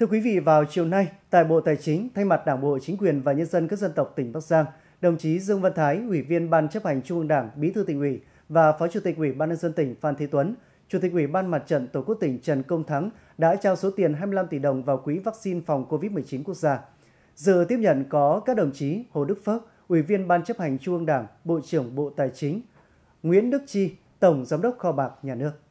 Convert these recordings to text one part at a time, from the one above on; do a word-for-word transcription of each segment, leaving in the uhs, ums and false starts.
Thưa quý vị, vào chiều nay, tại Bộ Tài chính, thay mặt Đảng bộ, Chính quyền và nhân dân các dân tộc tỉnh Bắc Giang, đồng chí Dương Văn Thái, Ủy viên Ban Chấp hành Trung ương Đảng, Bí thư Tỉnh ủy và Phó Chủ tịch Ủy ban nhân dân tỉnh Phan Thế Tuấn, Chủ tịch Ủy ban Mặt trận Tổ quốc tỉnh Trần Công Thắng đã trao số tiền hai mươi lăm tỷ đồng vào quỹ vaccine phòng Covid mười chín quốc gia. Dự tiếp nhận có các đồng chí Hồ Đức Phước, Ủy viên Ban Chấp hành Trung ương Đảng, Bộ trưởng Bộ Tài chính, Nguyễn Đức Chi, Tổng Giám đốc Kho bạc Nhà nước.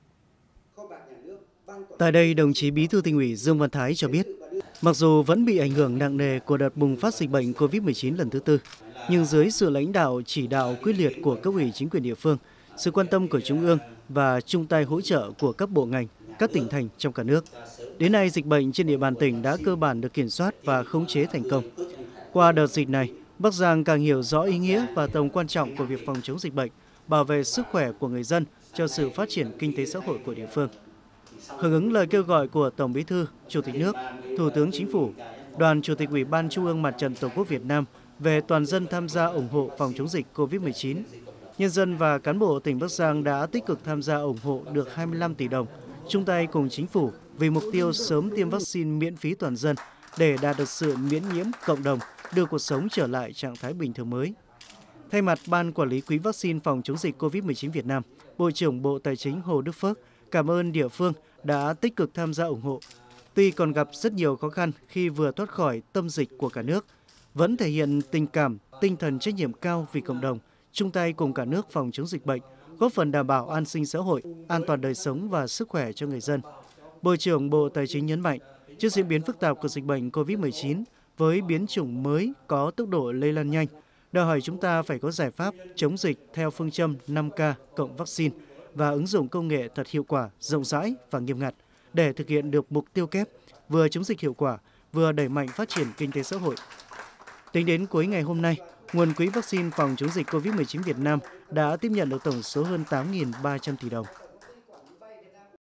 Tại đây, đồng chí Bí thư Tỉnh ủy Dương Văn Thái cho biết, mặc dù vẫn bị ảnh hưởng nặng nề của đợt bùng phát dịch bệnh Covid mười chín lần thứ tư, nhưng dưới sự lãnh đạo chỉ đạo quyết liệt của cấp ủy chính quyền địa phương, sự quan tâm của Trung ương và chung tay hỗ trợ của các bộ ngành, các tỉnh thành trong cả nước, đến nay dịch bệnh trên địa bàn tỉnh đã cơ bản được kiểm soát và khống chế thành công. Qua đợt dịch này, Bắc Giang càng hiểu rõ ý nghĩa và tầm quan trọng của việc phòng chống dịch bệnh, bảo vệ sức khỏe của người dân cho sự phát triển kinh tế xã hội của địa phương. Hưởng ứng lời kêu gọi của Tổng Bí thư, Chủ tịch nước, Thủ tướng Chính phủ, Đoàn Chủ tịch Ủy ban Trung ương Mặt trận Tổ quốc Việt Nam về toàn dân tham gia ủng hộ phòng chống dịch Covid mười chín, nhân dân và cán bộ tỉnh Bắc Giang đã tích cực tham gia ủng hộ được hai mươi lăm tỷ đồng, chung tay cùng Chính phủ vì mục tiêu sớm tiêm vaccine miễn phí toàn dân để đạt được sự miễn nhiễm cộng đồng, đưa cuộc sống trở lại trạng thái bình thường mới. Thay mặt Ban Quản lý Quỹ vaccine phòng chống dịch Covid mười chín Việt Nam, Bộ trưởng Bộ Tài chính Hồ Đức Phước cảm ơn địa phương đã tích cực tham gia ủng hộ. Tuy còn gặp rất nhiều khó khăn khi vừa thoát khỏi tâm dịch của cả nước, vẫn thể hiện tình cảm, tinh thần trách nhiệm cao vì cộng đồng, chung tay cùng cả nước phòng chống dịch bệnh, góp phần đảm bảo an sinh xã hội, an toàn đời sống và sức khỏe cho người dân. Bộ trưởng Bộ Tài chính nhấn mạnh, trước diễn biến phức tạp của dịch bệnh Covid mười chín với biến chủng mới có tốc độ lây lan nhanh, đòi hỏi chúng ta phải có giải pháp chống dịch theo phương châm năm K cộng vaccine và ứng dụng công nghệ thật hiệu quả, rộng rãi và nghiêm ngặt để thực hiện được mục tiêu kép vừa chống dịch hiệu quả, vừa đẩy mạnh phát triển kinh tế xã hội. Tính đến cuối ngày hôm nay, nguồn quỹ vaccine phòng chống dịch Covid mười chín Việt Nam đã tiếp nhận được tổng số hơn tám nghìn ba trăm tỷ đồng.